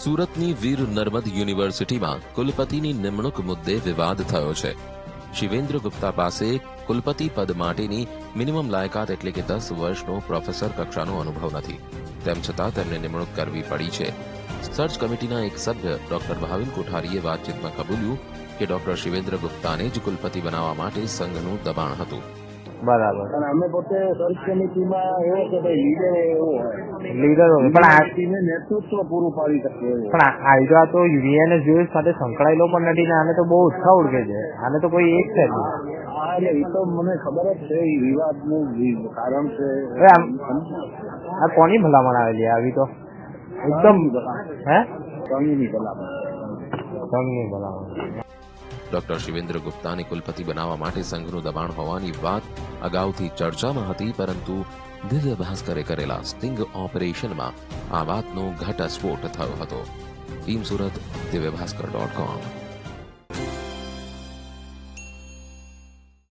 સુરતની વીર નર્મદ યુનિવર્સિટીમાં કુલપતિની નિમણૂક મુદ્દે વિવાદ થયો છે। શિવેન્દ્ર ગુપ્તા પાસે કુલપતિ પદ માટેની મિનિમમ લાયકાત એટલે કે 10 વર્ષનો પ્રોફેસર કક્ષાનો અનુભવ નથી। તેમ છતાં તેમને નિમણૂક કરવી પડી છે। સર્ચ કમિટીના એક સભ્ય ડોક્ટર ભાવિન કોઠારીએ વાતચીતમાં કબૂલ્યું કે ડોક્ટર શિવેન્દ્ર ગુપ્તાને જ કુલપતિ બનાવવા માટે સંઘનું દબાણ હતું। બરાબર, અને અમે પોતે સર્ચ કમિટીમાં એવો કે ભાઈ લીડર એવો હોય, લીડર હોય, પણ ટીમે નેતૃત્વ પૂરું પાડી શકે એવું। પણ આ તો વીએનએસ સાથે સંકળાયેલો પણ નથી ને આને તો બહુ ઓછા ઓળખે છે, આને તો કોઈ એક છે નહીં। હા, એટલે એ તો મને ખબર જ છે, એ વિવાદનું કારણ છે। આ કોની ભલામણ આવેલી આવી તો એકદમ સંઘની ભલામણ। સંઘની ભલામણ। ડોક્ટર શિવેન્દ્ર ગુપ્તાને કુલપતિ બનાવવા માટે સંઘનું દબાણ હોવાની વાત અગાઉથી ચર્ચામાં હતી, પરંતુ દિવ્ય ભાસ્કરે કરેલા સ્ટિંગ ઓપરેશનમાં આ વાતનો ઘટસ્ફોટ થયો હતો। ટીમ સુરત, દિવ્યભાસ્કર.com।